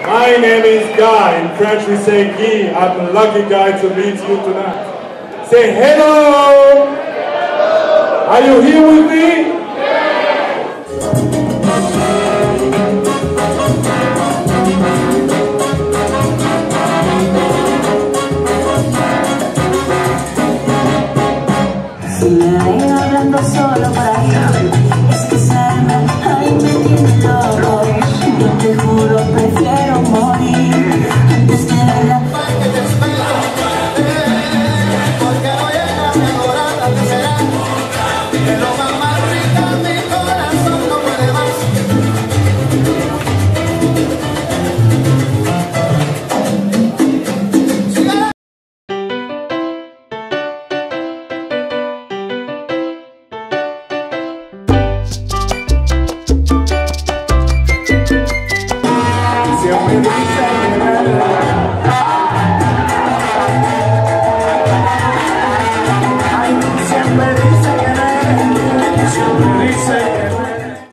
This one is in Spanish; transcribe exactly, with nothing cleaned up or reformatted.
My name is Guy. In French we say Guy. I'm a lucky guy to meet you tonight. Say hello! Are you here with me? Si me ven hablando solo por ahí, es que sabe, ay, me tiene loco. Yo te juro, prefiero morir antes que verla. Porque voy a enamorar a ti será, que lo más más rica mi corazón no puede más.